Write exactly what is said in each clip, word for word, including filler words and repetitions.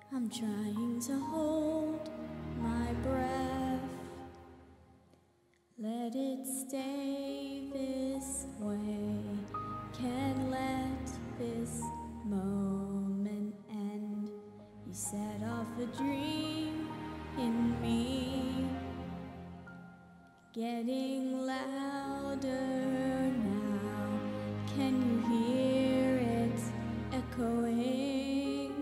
I'm trying to hold my breath. Let it stay this way. Can't let this moment end. You set off a dream in me, getting louder now. Can you hear it echoing?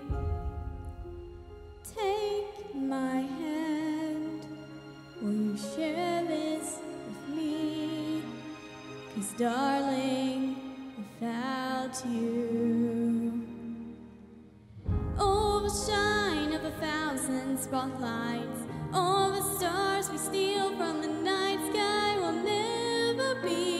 Take my hand. Will you share this with me? 'Cause darling, without you, oh, the shine of a thousand spotlights, all the stars we steal from the night sky will never be